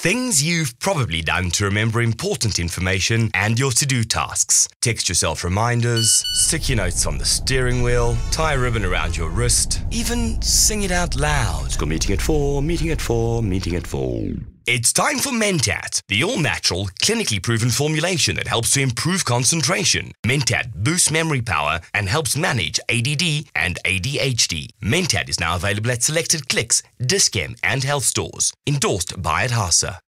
Things you've probably done to remember important information and your to-do tasks. Text yourself reminders, sticky notes on the steering wheel, tie a ribbon around your wrist, even sing it out loud. School meeting at 4, meeting at 4, meeting at 4. It's time for Mentat, the all-natural, clinically proven formulation that helps to improve concentration. Mentat boosts memory power and helps manage ADD and ADHD. Mentat is now available at selected Clicks, Dis-Chem and health stores. Endorsed by Adhasa.